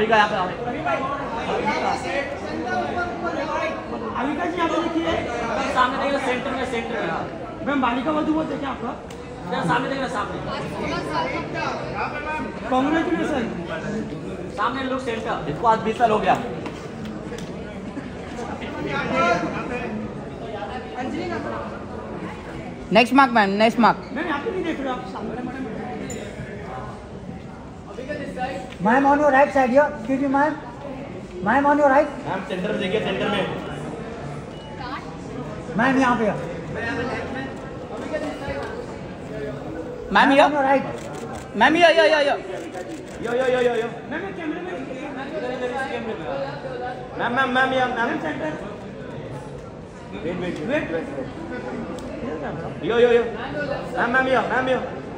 भाविका यहाँ पे आओ। भाविका जी यहाँ पे देखिए, सामने देखिए, सेंटर में, सेंटर में। मैम बालिका वधू बोलते हैं क्या आपका? सामने देखिए, सामने। कांग्रेचुलेसन। सामने लोग सेंटर। इसको आज 20 साल हो गया। Next mark ma'am, next mark. Ma'am यहाँ पे नहीं देख रहे आप सामने। Ma'am on your right side here, excuse me ma'am, ma'am on your right. Ma'am centre में देखिए, सेंटर में। मैम यहाँ पे ma'am on your right. Ma'am या yo yo yo yo yo. Ma'am कैमरे में मैम या ma'am. Centre. Wait wait wait. Yo yo yo. Ma'am yo, ma'am यो।